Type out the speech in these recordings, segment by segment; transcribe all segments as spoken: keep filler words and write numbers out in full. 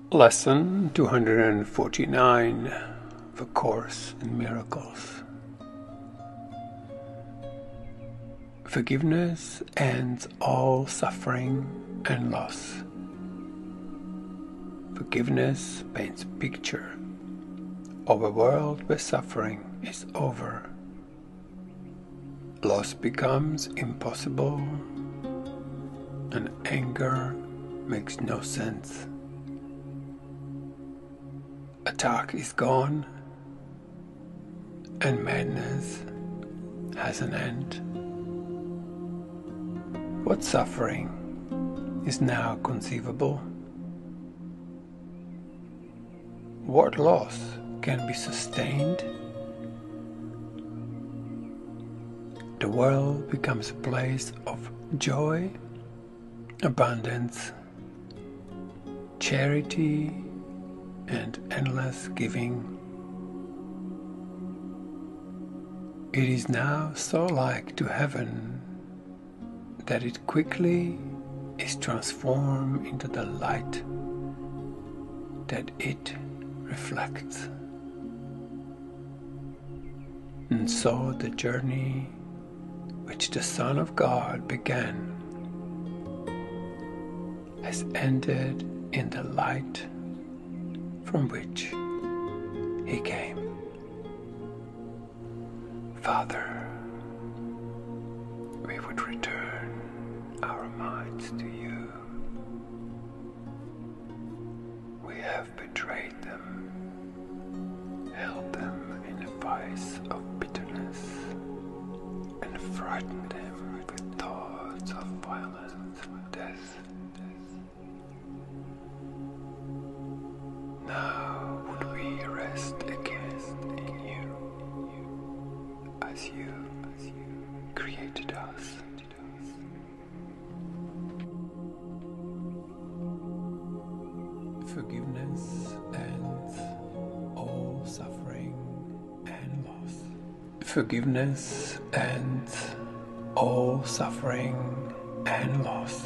Lesson two hundred forty-nine, The Course in Miracles. Forgiveness ends all suffering and loss. Forgiveness paints a picture of a world where suffering is over. Loss becomes impossible, and anger makes no sense. Attack is gone, and madness has an end. What suffering is now conceivable? What loss can be sustained? The world becomes a place of joy, abundance, charity, and endless giving. It is now so like to heaven that it quickly is transformed into the light that it reflects. And so the journey which the Son of God began has ended in the light from which he came. Father, we would return our minds to you. We have betrayed them, held them in a vise of bitterness, and frightened them with thoughts of violence and death. Now would we rest again in you, as you, as you created us. Forgiveness ends all suffering and loss. Forgiveness ends all suffering and loss.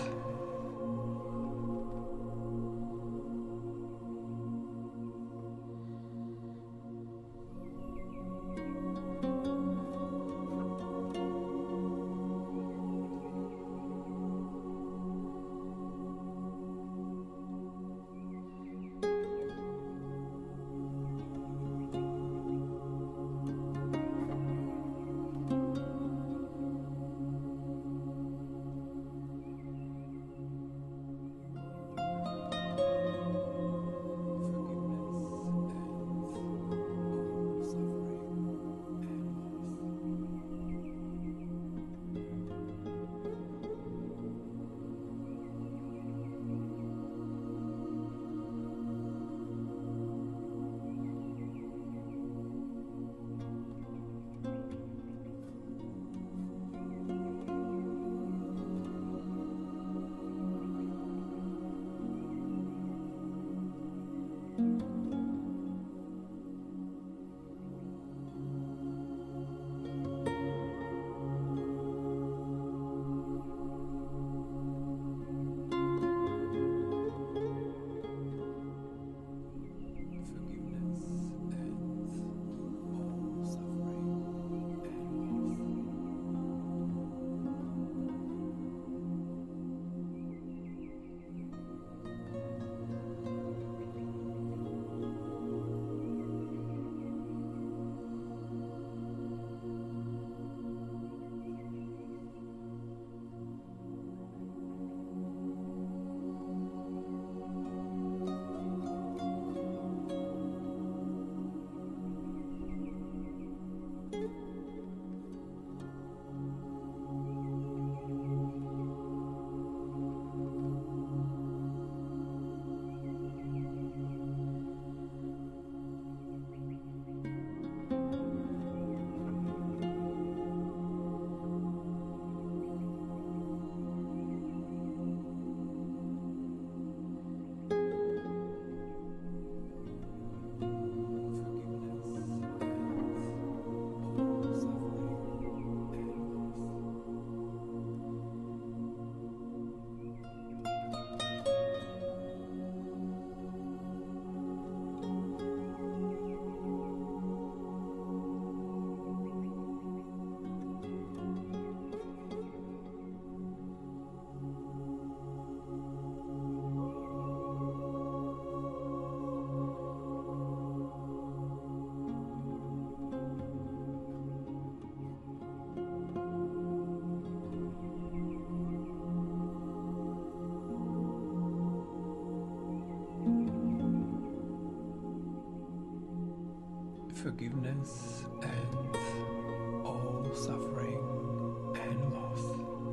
Forgiveness ends all suffering and loss.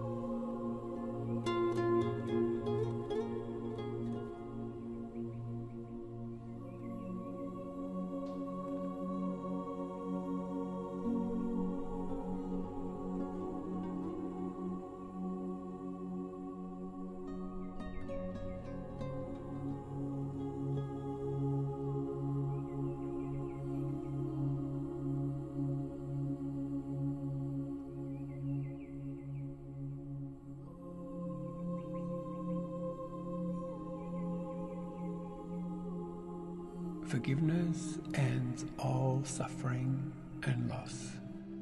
Forgiveness ends all suffering and loss.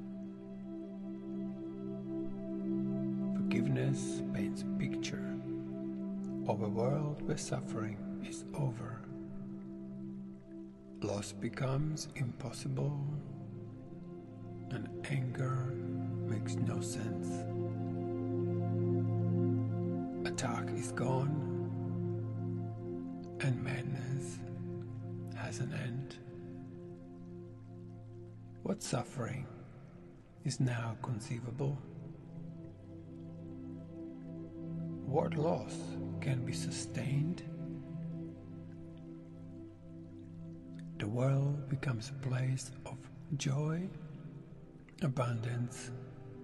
Forgiveness paints a picture of a world where suffering is over. Loss becomes impossible and anger makes no sense. Attack is gone and madness has an end. What suffering is now conceivable? What loss can be sustained? The world becomes a place of joy, abundance,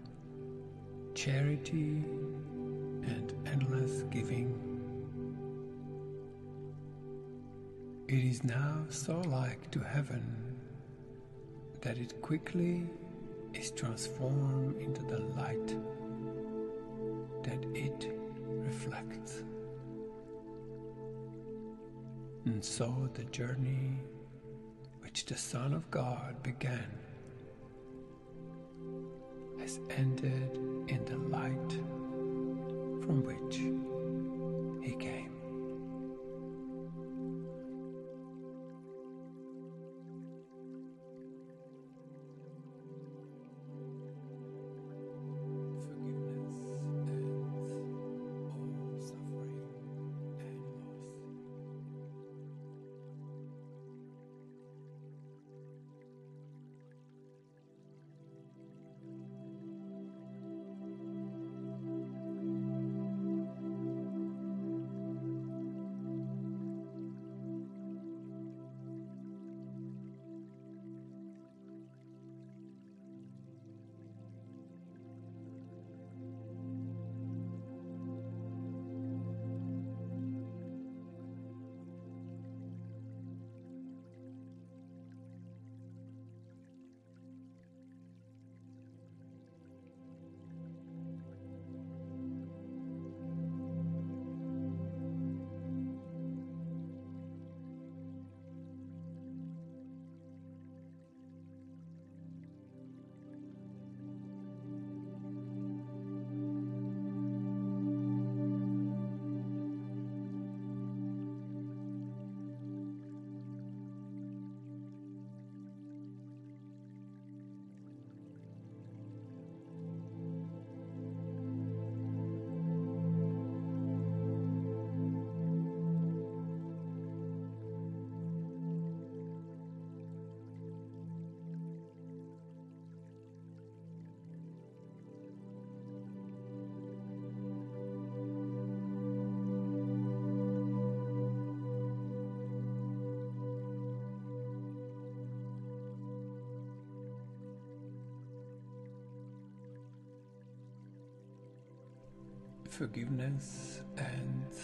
charity, and endless giving. It is now so like to heaven that it quickly is transformed into the light that it reflects. And so the journey which the Son of God began has ended in the light from which he came. Forgiveness ends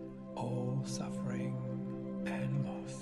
all suffering and loss.